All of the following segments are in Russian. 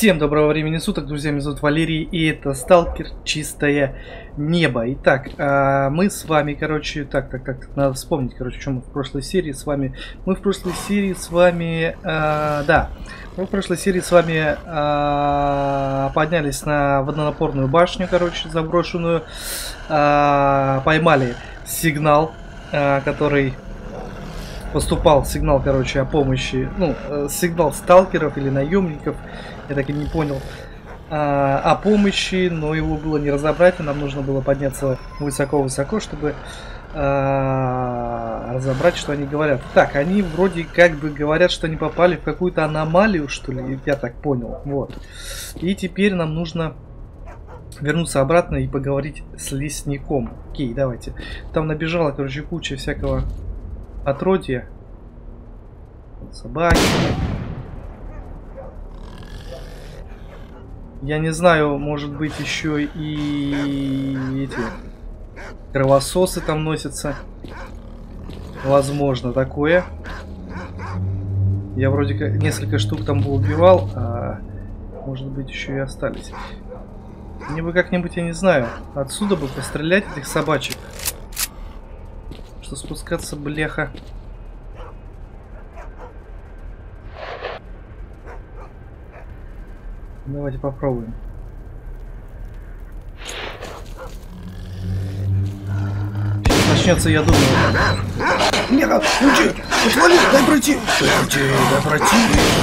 Всем доброго времени суток, друзья, меня зовут Валерий, и это Сталкер Чистое Небо. Итак, мы с вами, короче, надо вспомнить, короче, что мы в прошлой серии с вами. Мы в прошлой серии с вами, поднялись на водонапорную башню, короче, заброшенную, поймали сигнал, который... Поступал сигнал, короче, о помощи, сигнал сталкеров или наемников, я так и не понял, о помощи, но его было не разобрать, и нам нужно было подняться высоко-высоко, чтобы разобрать, что они говорят. Так, они вроде как бы говорят, что они попали в какую-то аномалию, что ли, я так понял, вот. И теперь нам нужно вернуться обратно и поговорить с лесником. Окей, давайте. Там набежала, короче, куча всякого... отродья, собаки. Я не знаю, может быть, еще и эти кровососы там носятся. Возможно, такое. Я вроде как несколько штук там бы убивал, а может быть еще и остались. Мне бы как-нибудь, я не знаю, отсюда бы пострелять этих собачек. Что спускаться, бляха. Давайте попробуем. Сейчас начнется, я думаю. Бляха, уйди! Отвали, дай пройти! Дай пройти!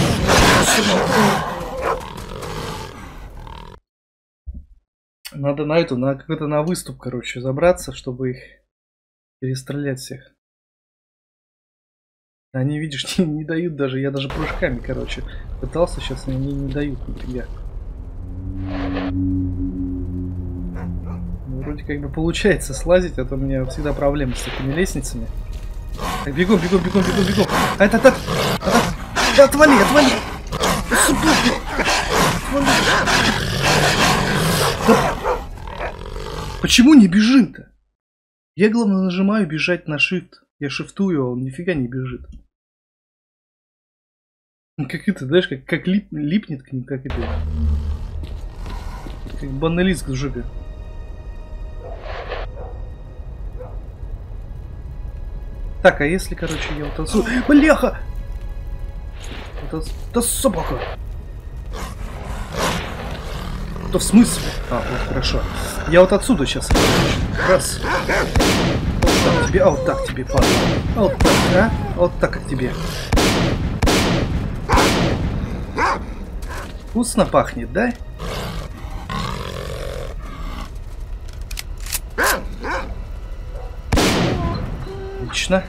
Надо на какой-то на выступ, короче, забраться, чтобы их перестрелять всех. Они, видишь, не дают даже. Я даже прыжками, короче, пытался, сейчас они не дают нифига. Ну, вроде как бы получается слазить, а то у меня всегда проблемы с такими лестницами. Так, бегом. Да, отвали! Да. Почему не бежим-то? Я, главное, нажимаю бежать на shift. Я шифтую, а он нифига не бежит. Как это, знаешь, как липнет к ним, как это. Как банный лист в жопе. Так, а если, короче, я вот отсюда... Бляха! Это собака! Да в смысле? А, вот хорошо. Я вот отсюда сейчас. Раз. Вот так тебе, а вот так тебе, падла. А вот так, а? Вот так как тебе. Вкусно пахнет, да? Отлично.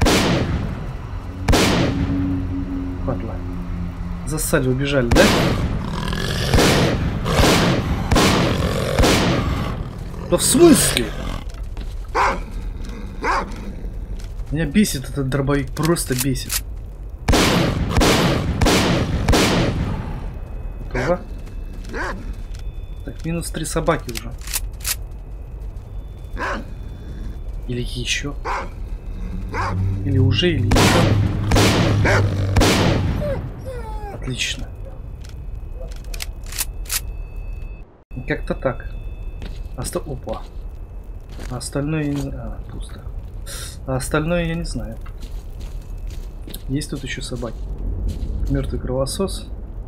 Падла. Засали, убежали, да? Да в смысле? Меня бесит этот дробовик, просто бесит. Готово. Так, минус 3 собаки уже. Или еще. Или уже, или еще. Отлично. Как-то так. Опа. А остальное я не знаю. Пусто. А остальное я не знаю. Есть тут еще собаки. Мертвый кровосос.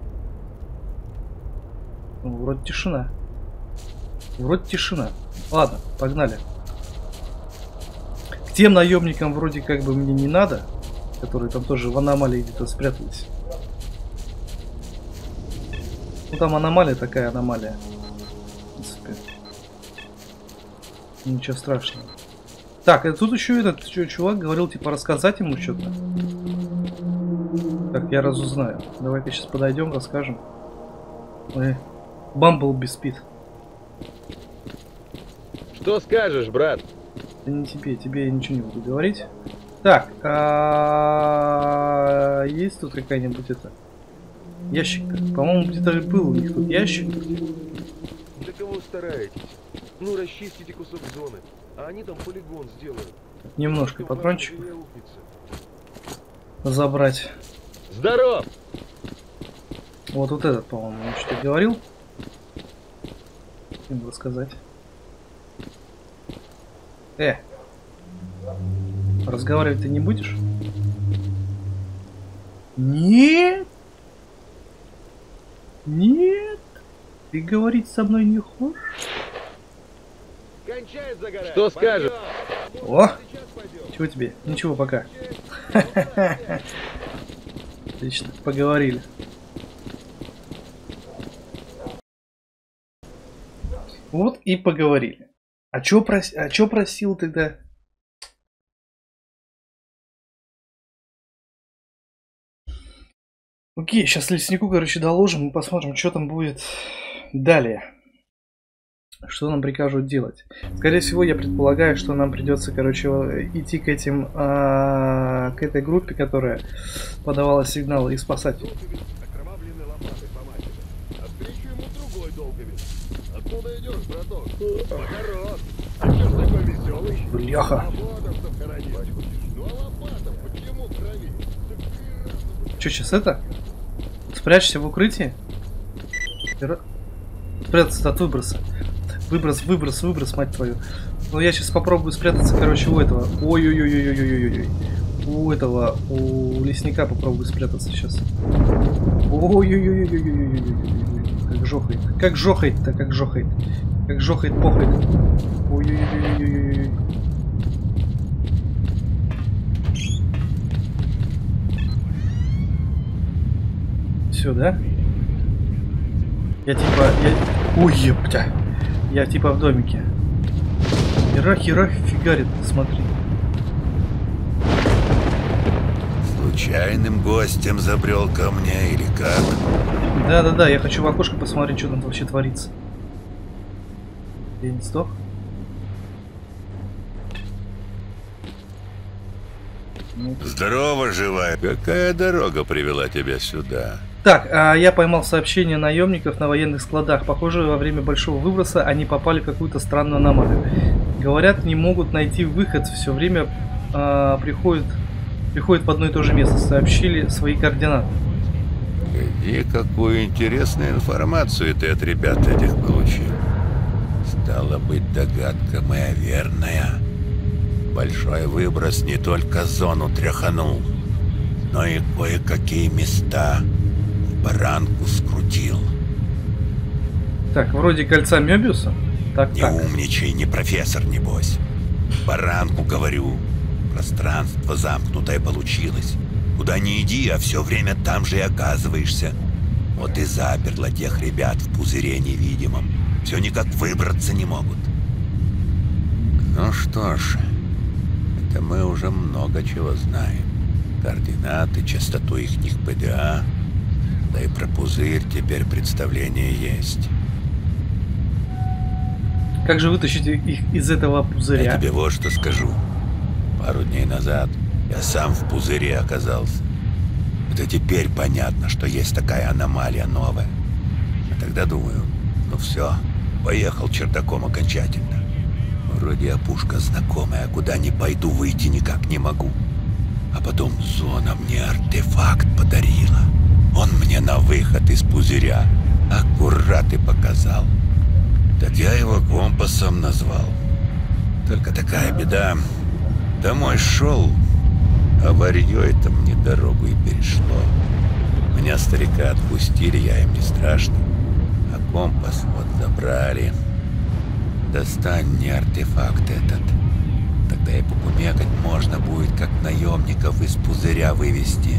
Ну, вроде тишина. Ладно, погнали. К тем наемникам вроде как бы мне не надо. Которые там тоже в аномалии где-то спрятались. Ну там аномалия такая аномалия. В принципе. Ничего страшного. Так, и тут еще этот чувак говорил, типа, рассказать ему что-то. Так, я разузнаю. Давай-ка сейчас подойдем, расскажем. Бамблби спит. Что скажешь, брат? Да не тебе я ничего не буду говорить. Так, есть тут какая-нибудь это... Ящик-то? По-моему, где-то был у них тут ящик. Для кого стараетесь? Ну, расчистите кусок зоны, а они там полигон сделают. Немножко патрончик забрать. Здоров! Вот этот, по-моему, я что-то говорил. Им рассказать. Разговаривать ты не будешь? Нет. Нет. Ты говорить со мной не хочешь? Что скажешь? О! Чего тебе? Ничего, пока. Отлично, поговорили. Вот и поговорили. А чё просил тогда? Окей, сейчас леснику, короче, доложим и посмотрим, что там будет далее. Что нам прикажут делать. Скорее всего, я предполагаю, что нам придется, короче, идти к этим, к этой группе, которая подавала сигналы, и спасать. Бляха. Че сейчас это? Спрячься в укрытии? Спрятаться от выброса. Выброс, мать твою. Ну я сейчас попробую спрятаться, короче, у этого. Ой-ой-ой-ой-ой-ой-ой. У этого, у лесника попробую спрятаться сейчас. Ой-ой-ой-ой-ой-ой-ой-ой. Как жохает. Как жохает-то, как жохает. Как жохает, похает. Ой-ой-ой-ой-ой-ой. Все, да? Я типа... Ой, ептя. Я типа в домике. Хера фигарит, смотри. Случайным гостем забрел ко мне или как? Да, я хочу в окошко посмотреть, что там вообще творится. Я не сдох? Здорово, живая. Какая дорога привела тебя сюда? Так, я поймал сообщение наемников на военных складах. Похоже, во время большого выброса они попали в какую-то странную аномалию. Говорят, не могут найти выход. Все время приходят в одно и то же место. Сообщили свои координаты. Гляди, какую интересную информацию ты от ребят этих получил. Стало быть, догадка моя верная. Большой выброс не только зону тряханул, но и кое-какие места в баранку скрутил. Так, вроде кольца Мёбиуса. Так. Не умничай, не профессор, небось. Баранку, говорю. Пространство замкнутое получилось. Куда ни иди, а все время там же и оказываешься. Вот и заперло тех ребят в пузыре невидимом. Все никак выбраться не могут. Ну что ж, это мы уже много чего знаем. Координаты, частоту ихних ПДА. Да и про пузырь теперь представление есть. Как же вытащить их из этого пузыря? Я тебе вот что скажу. Пару дней назад я сам в пузыре оказался. Это теперь понятно, что есть такая аномалия новая. А тогда думаю, ну все, поехал чердаком окончательно. Вроде опушка знакомая, куда не пойду, выйти никак не могу. А потом зона мне артефакт подарила. Он мне на выход из пузыря аккурат и показал. Так я его компасом назвал. Только такая беда. Домой шел, а варьё это мне дорогу и перешло. Меня старика отпустили, я им не страшно. А компас вот забрали. Достань мне артефакт этот. Тогда и покумекать можно будет, как наемников из пузыря вывести.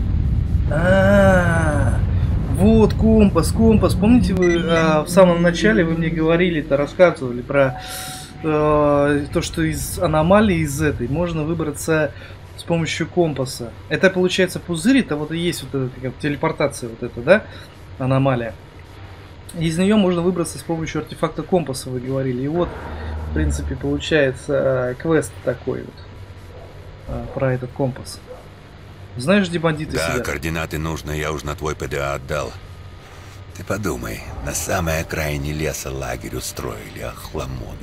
Вот компас. Помните, вы в самом начале вы мне говорили-то, рассказывали про то, что из аномалии, из этой, можно выбраться с помощью компаса. Это получается пузырь, это вот и есть вот эта как, телепортация, вот эта, да, аномалия. Из нее можно выбраться с помощью артефакта компаса, вы говорили. И вот, в принципе, получается квест такой вот про этот компас. Знаешь, где бандиты сидят? Да, координаты нужные я уж на твой ПДА отдал. Ты подумай, на самой окраине леса лагерь устроили охламоны.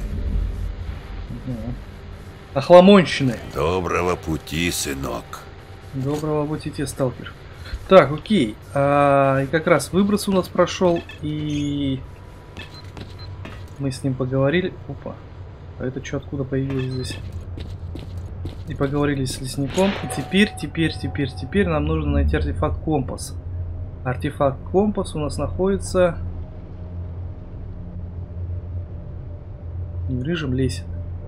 Охламонщины. Доброго пути, сынок. Доброго пути тебе, сталкер. Так, окей. И как раз выброс у нас прошел, и мы с ним поговорили. Опа. А это что, откуда появилось здесь? И поговорили с лесником. И теперь нам нужно найти артефакт компас. Артефакт компас у нас находится в рыжем лесе.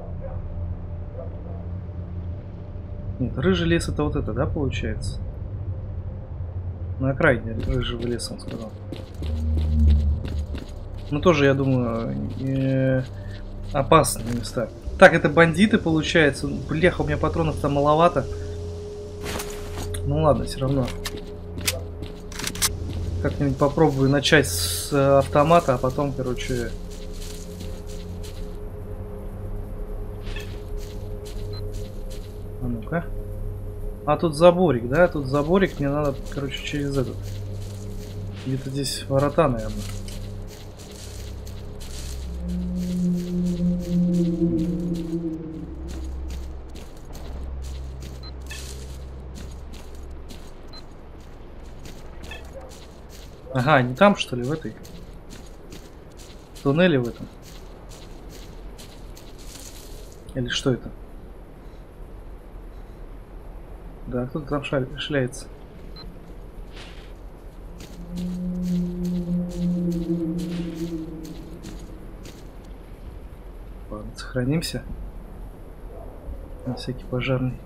Нет, рыжий лес это вот это, да, получается? На окраине рыжего леса, он сказал. Ну, тоже, я думаю, опасные места. Так, это бандиты, получается. Бляха, у меня патронов там маловато. Ну ладно, все равно. Как-нибудь попробую начать с автомата, а потом, короче... А ну-ка. А тут заборик, да? Тут заборик, мне надо, короче, через этот. Где-то здесь ворота, наверное. Ага, не там, что ли, в этой? В туннеле в этом? Или что это? Да, кто-то там шляется. Ладно, сохранимся. На всякий пожарный.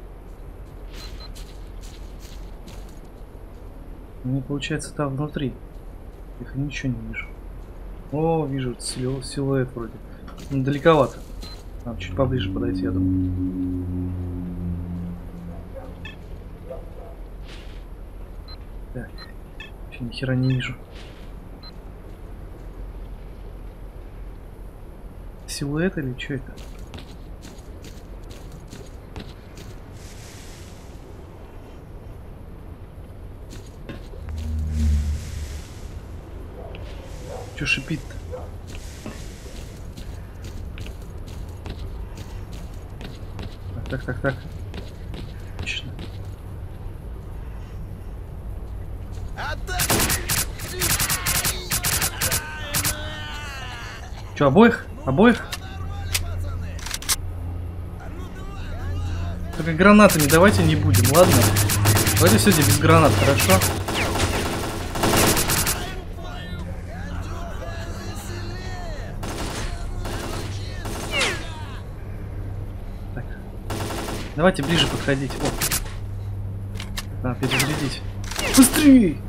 Мне получается там внутри. Я ничего не вижу. О, вижу силуэт вроде. Ну, далековато. Надо чуть поближе подойти, я думаю. Так. Вообще ни хера не вижу. Силуэт или что это? Чё шипит-то? Так. Отлично. Чё, обоих? Обоих? Только гранатами давайте не будем, ладно? Давайте сегодня без гранат, хорошо? Давайте ближе подходить. О. Надо перезарядить. Быстрее!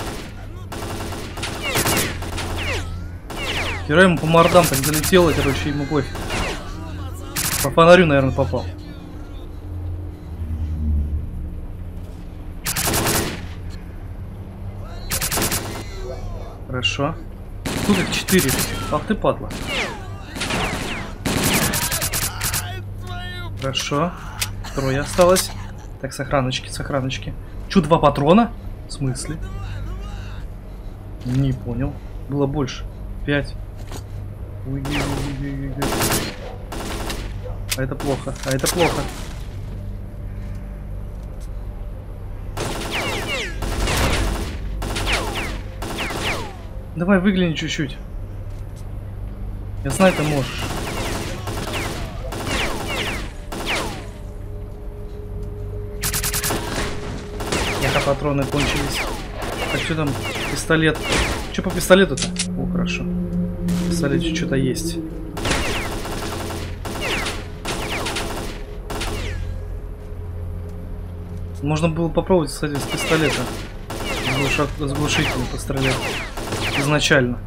Хера ему по мордам так залетело, короче, ему пофиг. По фонарю, наверное, попал. Хорошо. Тут их 4. Ах ты, падла. Хорошо. Трое осталось. Так, сохраночки. Чё, 2 патрона? В смысле? Не понял. Было больше. 5. Ой-ой-ой-ой-ой. А это плохо. Давай выгляни чуть-чуть. Я знаю, ты можешь. Патроны кончились. Так, что там? Пистолет. Что по пистолету-то? О, хорошо. В пистолете что-то есть. Можно было попробовать, кстати, с пистолета. С глушителем пострелять. Изначально.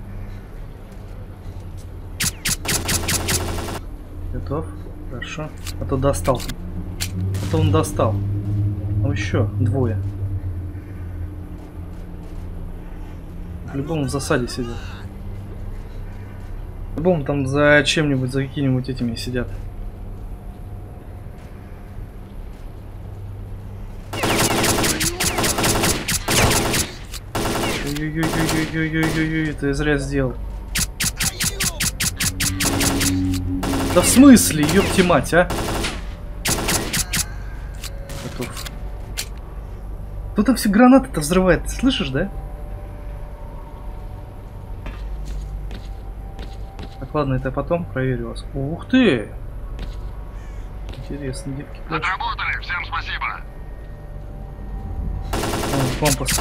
Готов? Хорошо. А то достал. А то он достал. Ну еще 2. По-любому в засаде сидят. По-любому там за чем-нибудь, за какими-нибудь этими сидят. Ой-ой-ой-ой-ой-ой-ой-ой, это я зря сделал. Да в смысле, ёпти мать, а? Готов. Кто там все гранаты-то взрывает? Ты слышишь, да? Так, ладно, это я потом проверю вас. Ух ты! Интересно, девки. Отработали, всем спасибо. Компас.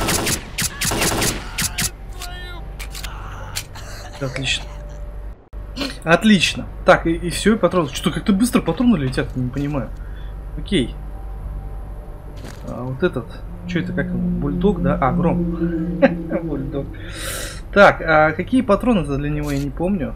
Отлично. Отлично. Так, и все, и патроны. Что, как-то быстро патроны летят, не понимаю. Окей. А вот этот. Что это, как он? Бульдог, да? А, Гром. Бульдог. Так, а какие патроны-то для него, я не помню.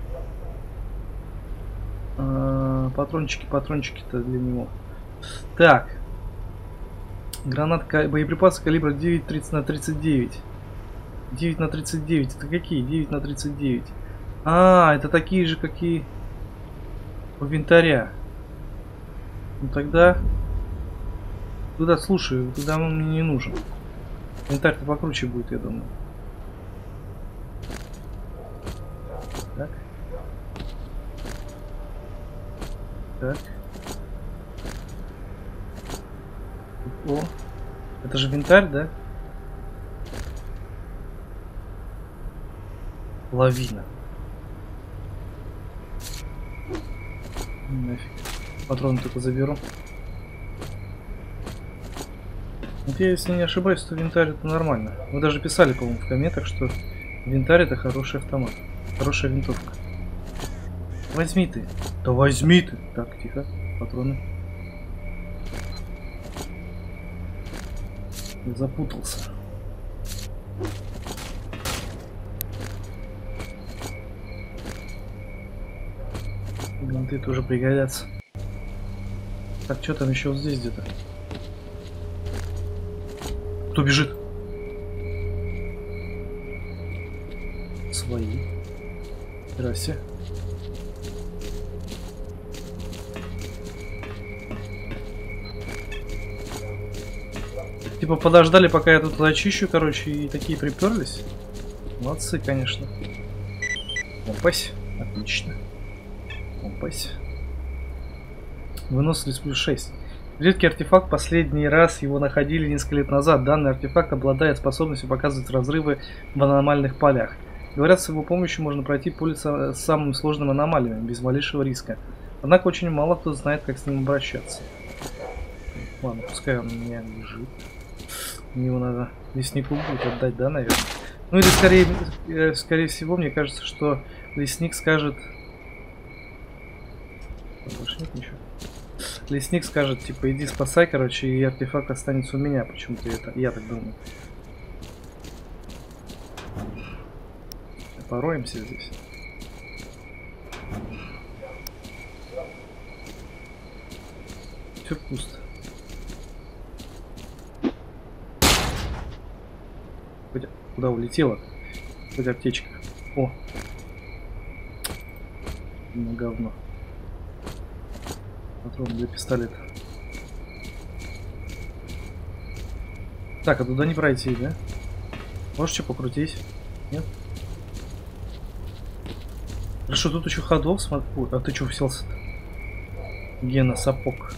Патрончики-то для него. Так. Гранат, боеприпасы калибра 9,30 на 39. 9 на 39. Это какие? 9 на 39. А, это такие же, какие у винтаря. Ну тогда... Туда, слушай, туда он мне не нужен. Винтарь-то покруче будет, я думаю. Так. Так. О, это же винтарь, да? Лавина. Нафиг. Патроны только заберу. Вот я, если не ошибаюсь, то винтарь это нормально. Вы даже писали, по-моему, в комментах, что винтарь это хороший автомат. Хорошая винтовка. Возьми ты. Да возьми ты. Так, тихо. Патроны. Я запутался. Винты тоже пригодятся. Так, что там еще вот здесь где-то? Кто бежит? Свои. Здрасте. Типа подождали, пока я тут зачищу, короче, и такие приперлись. Молодцы, конечно. Опась. Отлично. Опась. Выносливость плюс 6. Редкий артефакт, последний раз его находили несколько лет назад. Данный артефакт обладает способностью показывать разрывы в аномальных полях. Говорят, с его помощью можно пройти поле с самыми сложными аномалиями, без малейшего риска. Однако очень мало кто знает, как с ним обращаться. Ладно, пускай он у меня лежит. Мне его надо леснику будет отдать, да, наверное? Ну или скорее всего, мне кажется, что лесник скажет... Больше нет ничего. Лесник скажет, типа, иди спасай, короче, и артефакт останется у меня. Почему-то это, я так думаю. Пороемся здесь. Все пусто. Куда улетела? Хоть аптечка. О! Ну, говно. Патрон для пистолета. Так, а туда не пройти, да? Можешь что покрутить? Нет? Хорошо, тут еще ходов, смотри. Ой, а ты что уселся-то? Гена сапог.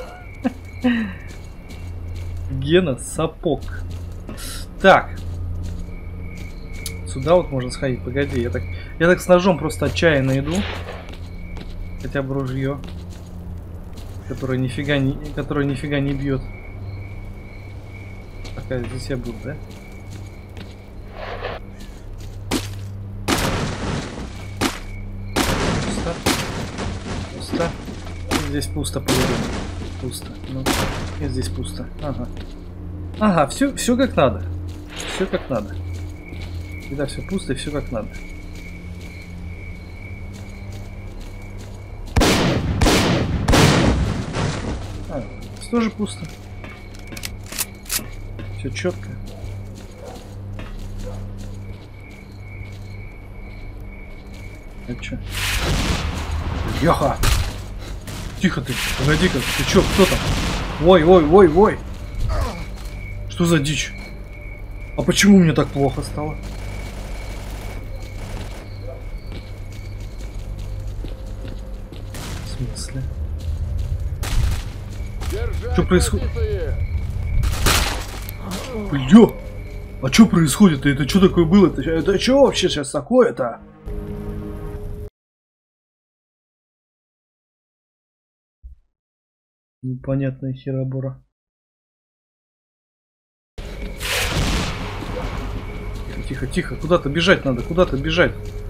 Гена сапог. Так. Сюда вот можно сходить. Погоди, я так с ножом просто отчаянно иду. Хотя бы ружье. Которое нифига не бьет. Такая здесь я был, да? Пусто. Пусто. И здесь пусто, по-моему. Пусто. Ну, и здесь пусто. Ага. Ага, все как надо. Все как надо. Когда все пусто и все как надо. Здесь тоже пусто. Все четко. Это что? Яха! Тихо ты, погоди-ка, ты чё, кто там? Ой, ой, ой, ой! Что за дичь? А почему мне так плохо стало? В смысле? Что происходит? Бля! А что происходит? Это что такое было? Это что вообще сейчас такое-то? Непонятная херобора. Тихо, тихо. Куда-то бежать надо. Куда-то бежать.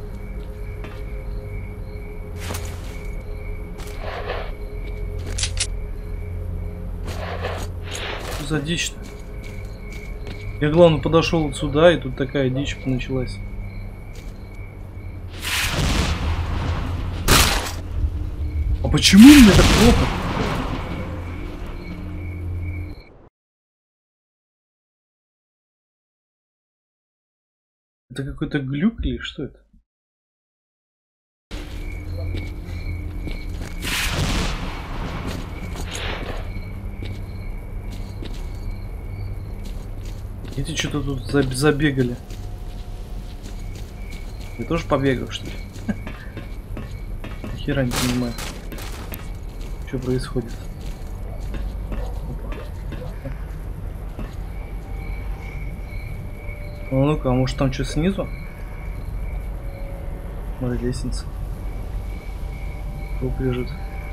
Что за дичь-то? Я, главное, подошел вот сюда, и тут такая дичь началась. А почему мне так плохо? Это какой-то глюк или что это? Эти что-то тут забегали. Я тоже побегал, что ли? Хера не понимаю. Что происходит? А ну-ка, а может там что снизу? Смотри, лестница. Труп лежит.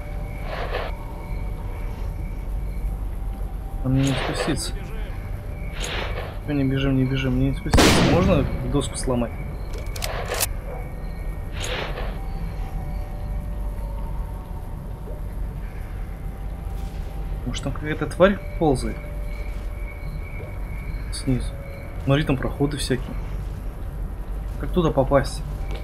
А мне не спуститься. Не бежим, не бежим, мне не спуститься. Можно доску сломать? Может там какая-то тварь ползает? Снизу. Смотри, там проходы всякие. Как туда попасть?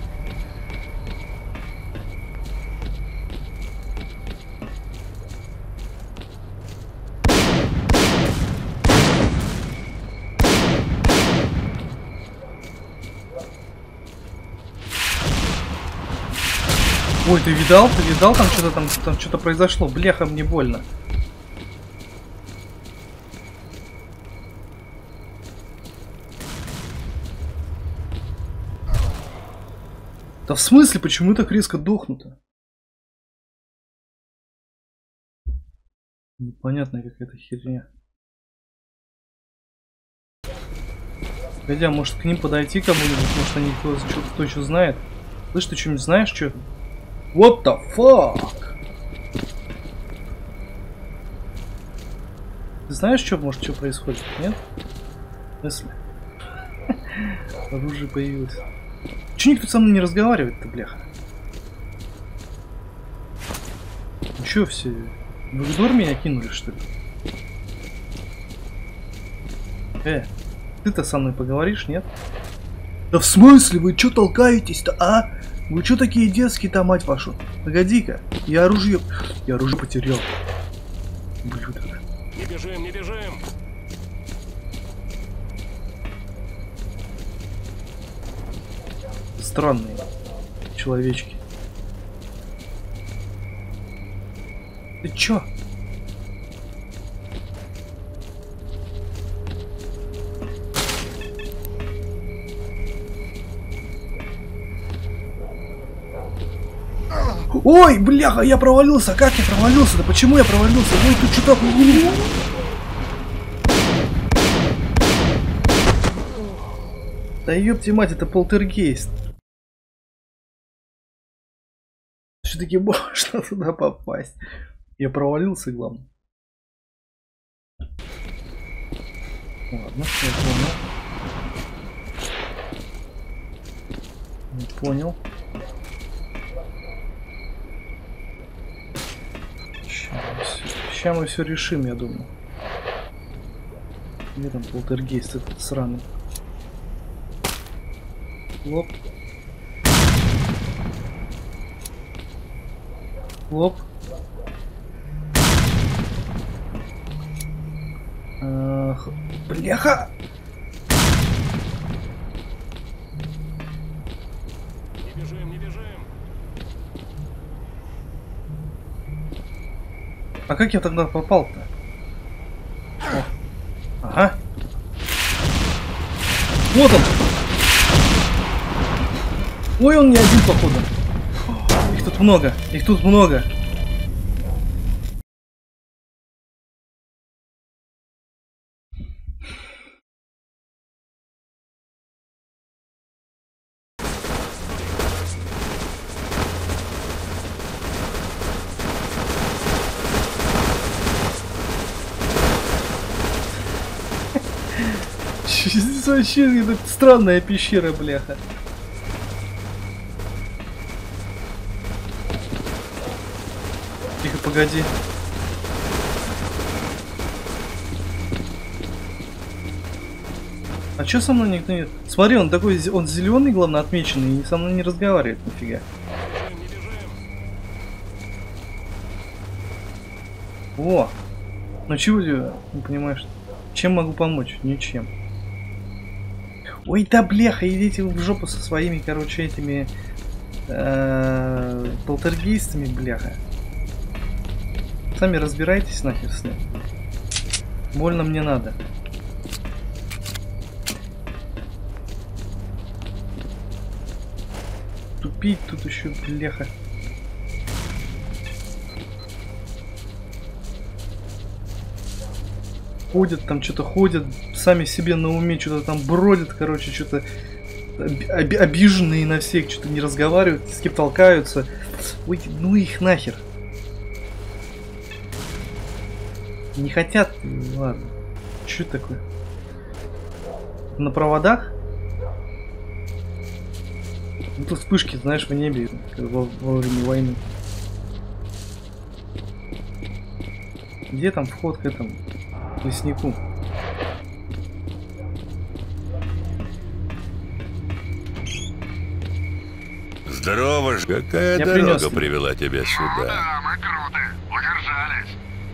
Ой, ты видал? Ты видал? Там что-то произошло. Бляха, мне больно. Да в смысле, почему так резко дохнуто? Непонятная какая-то херня. Погоди, может к ним подойти кому-нибудь? Может они кто что знает? Слышь, ты что-нибудь знаешь, что? What the fuck? Ты знаешь, что происходит? Нет? В смысле? Оружие появилось. Чё никто со мной не разговаривает-то, бляха? Ну чё все? Вы в дор меня кинули, что ли? Ты-то со мной поговоришь, нет? Да в смысле? Вы чё толкаетесь-то, а? Вы чё такие детские-то, мать вашу? Погоди-ка, я оружие потерял. Блюдок. Не бежим, не бежим! Странные человечки. Ты чё? Ой, бляха, я провалился. Как я провалился? Да почему я провалился? Ой, тут что-то... Да ёпти мать, это полтергейст. Все-таки можно туда попасть. Я провалился, главное. Ладно, я понял. Не понял. Сейчас мы все решим, я думаю. Где там полтергейст этот сраный? Лоп. Лоп. Бляха! Не бежим, не бежим! А как я тогда попал-то? Ага. Вот он! Ой, он не один, походу. Их тут много, их тут много. Здесь вообще это странная пещера, бляха. Тихо, погоди. А чё со мной никто не... Смотри, он такой, он зеленый, главное, отмеченный, и со мной не разговаривает, нифига. О! Ну чего ты не понимаешь? Чем могу помочь? Ничем. Ой, да бляха, идите в жопу со своими, короче, этими полтергейстами, бляха. Сами разбирайтесь нахер с ним. Больно мне надо. Тупить тут еще, бляха. Ходят там, что-то ходят, сами себе на уме, что-то там бродят, короче, что-то обиженные на всех, что-то не разговаривают, с кем толкаются. Ой, ну их нахер. Не хотят, ладно. Что это такое? На проводах? Ну, тут вспышки, знаешь, в небе во время войны. Где там вход к этому леснику? Здорово ж. Какая Я дорога принес. привела тебя сюда? Да, мы круты. Удержались.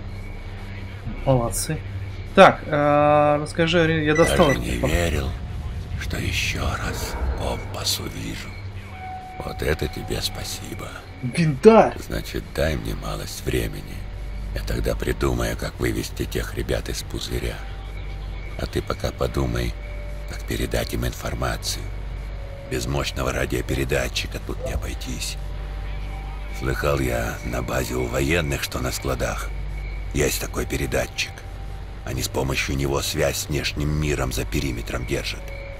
Молодцы. Так, расскажи, я достал. Даже не верил, что еще раз компас увижу. Вот это тебе спасибо. Винтарь! Значит, дай мне малость времени. Я тогда придумаю, как вывести тех ребят из пузыря. А ты пока подумай, как передать им информацию. Без мощного радиопередатчика тут не обойтись. Слыхал я на базе у военных, что на складах есть такой передатчик. Они с помощью него связь с внешним миром за периметром держат.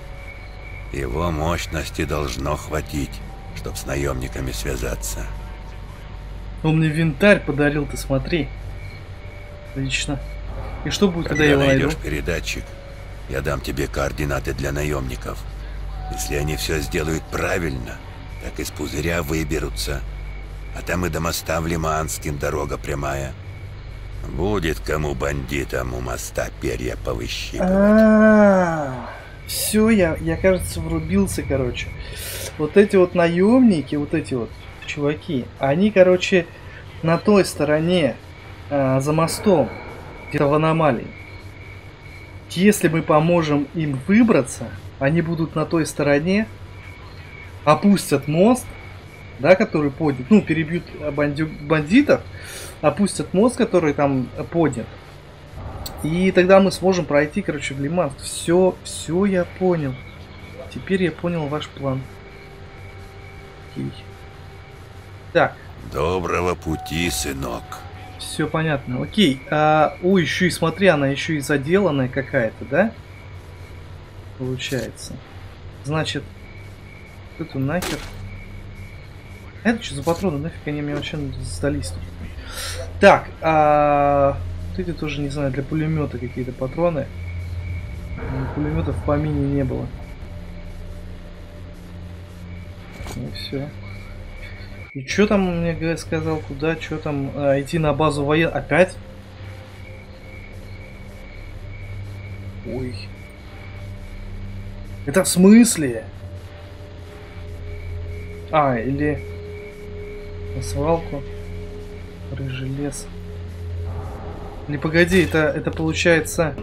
Его мощности должно хватить, чтобы с наемниками связаться. Он мне винтарь подарил, ты смотри. Отлично. И что будет, когда я его найду? найдешь передатчик, я дам тебе координаты для наемников. Если они все сделают правильно, так из пузыря выберутся. А там и до моста в Лиманским дорога прямая. Будет кому бандитам у моста перья повыщипывать. Все, я, кажется, врубился, короче. Вот эти вот наемники, вот эти вот чуваки, они, короче, на той стороне, за мостом, где-то в аномалии. Если мы поможем им выбраться, они будут на той стороне, опустят мост, да, который поднят, ну, перебьют бандитов, опустят мост, который там поднят. И тогда мы сможем пройти, короче, в Лиманск. Все я понял. Теперь я понял ваш план. Окей. Так. Доброго пути, сынок. Все понятно. Окей. Ой, еще и смотри, она еще и заделанная какая-то, да? Получается. Значит, это нахер. Это что за патроны? Нафиг они мне вообще сдались тут. Так, вот эти тоже, не знаю, для пулемета какие-то патроны. Пулеметов в помине не было. Ну все. И что там мне сказал, куда, что там, идти на базу военных? Опять? Ой. Это в смысле? Или на свалку. Рыжий лес. Или погоди, это получается...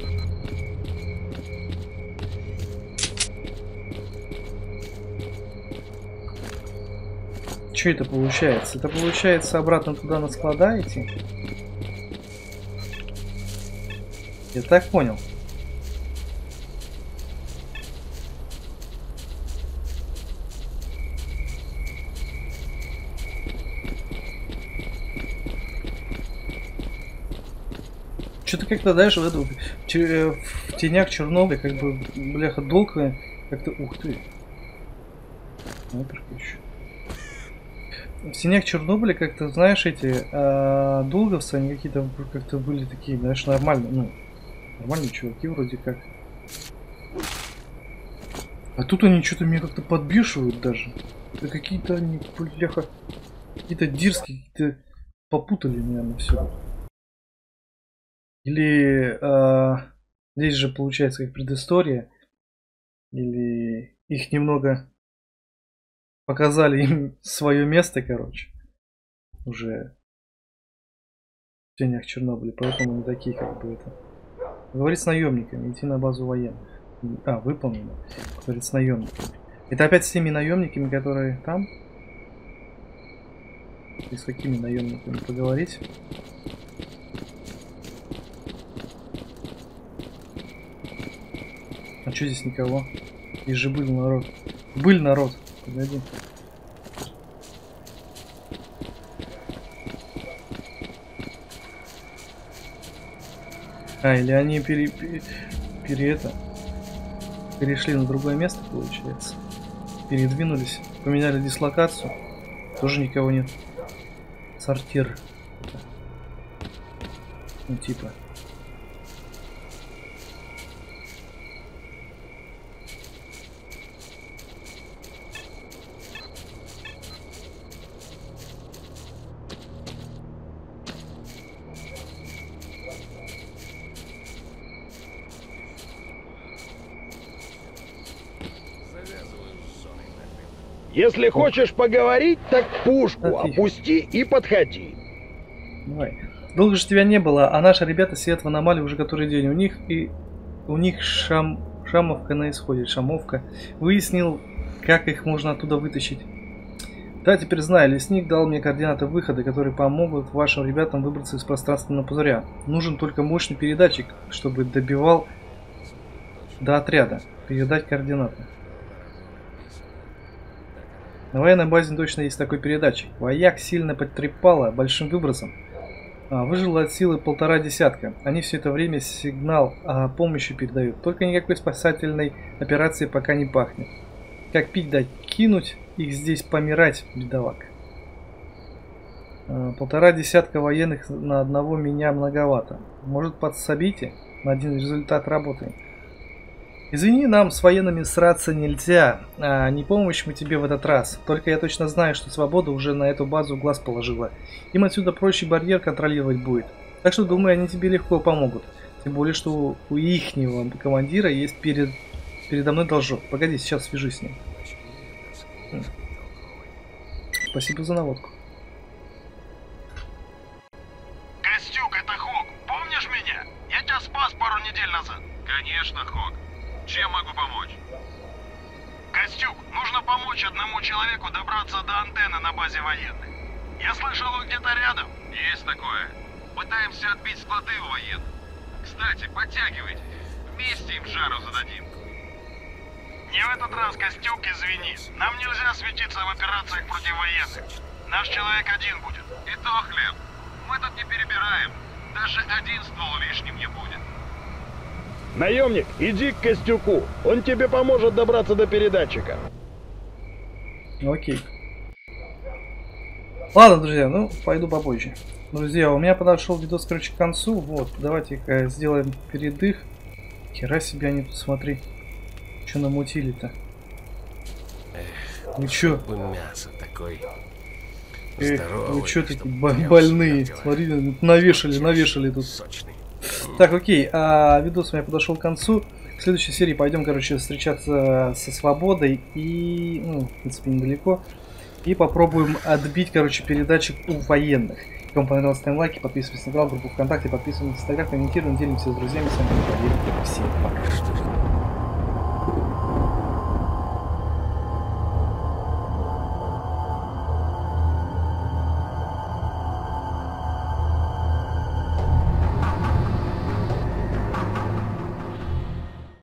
Что это получается? Это получается обратно туда на склада идти? Я так понял. Что-то как-то, знаешь, в тенях Чернобыля, как бы, бляха, долго как-то... Ух ты! еще. В тенях Чернобыля, как-то, знаешь, эти долговцы, они какие-то как-то были такие, знаешь, нормальные, ну, нормальные чуваки вроде как. А тут они что-то меня как-то подбешивают даже. Да какие-то они, бляха, какие-то дерзкие, какие-то попутали, наверное, все. Или здесь же получается как предыстория. Или их немного показали им свое место, короче. Уже в тенях Чернобыля. Поэтому они такие, как бы это. Говорит с наемниками, идти на базу военных. А, выполнено. Говорит с наемниками. Это опять с теми наемниками, которые там? И с какими наемниками поговорить? А что здесь никого? Здесь же был народ. Был народ. Погоди. А, или они перешли на другое место, получается. Передвинулись, поменяли дислокацию. Тоже никого нет. Сортир. Ну, типа. Если хочешь поговорить, так пушку Отлично. опусти и подходи. Давай. Долго же тебя не было, а наши ребята сидят в аномалии уже который день. У них шамовка на исходе. Шамовка. Выяснил, как их можно оттуда вытащить. Да, теперь знаю. Лесник дал мне координаты выхода, которые помогут вашим ребятам выбраться из пространственного пузыря. Нужен только мощный передатчик, чтобы добивал до отряда. Передать координаты. На военной базе точно есть такой передатчик. Вояк сильно потрепало большим выбросом. Выжило от силы 1,5 десятка. Они все это время сигнал о помощи передают. Только никакой спасательной операции пока не пахнет. Как пить дать? Кинуть их здесь помирать, бедолаг. 1,5 десятка военных на одного меня многовато. Может, подсобите? На один результат работы. Извини, нам с военными сраться нельзя. Не помощь мы тебе в этот раз. Только я точно знаю, что Свобода уже на эту базу глаз положила. Им отсюда проще барьер контролировать будет. Так что, думаю, они тебе легко помогут. Тем более, что у ихнего командира есть передо мной должок. Погоди, сейчас свяжусь с ним. Спасибо за наводку. Костюк, это Хок. Помнишь меня? Я тебя спас пару недель назад. Конечно, Хок. Чем могу помочь? Костюк, нужно помочь одному человеку добраться до антенны на базе военных. Я слышал, он где-то рядом. Есть такое. Пытаемся отбить склады у военных. Кстати, подтягивайтесь. Вместе им жару зададим. Не в этот раз, Костюк, извини. Нам нельзя светиться в операциях против военных. Наш человек один будет. И то хлеб. Мы тут не перебираем. Даже один ствол лишним не будет. Наемник, иди к Костюку. Он тебе поможет добраться до передатчика. Окей. Ладно, друзья, ну, пойду попозже. Друзья, у меня подошел видос, короче, к концу. Вот, давайте-ка сделаем передых. Хера себе они тут, смотри. Что намутили-то? Вы чё? Мясо такой. Вы чё такие больные? Смотри, навешали тут. Сочный. Так, окей, видос у меня подошел к концу. В следующей серии пойдем, короче, встречаться со Свободой и, ну, в принципе, недалеко. И попробуем отбить, короче, передатчик у военных. Если вам понравилось, ставим лайки, подписывайтесь на канал, группу ВКонтакте, подписывайтесь на Инстаграм, комментируем, делимся с друзьями. С вами был Владимир. Всем пока.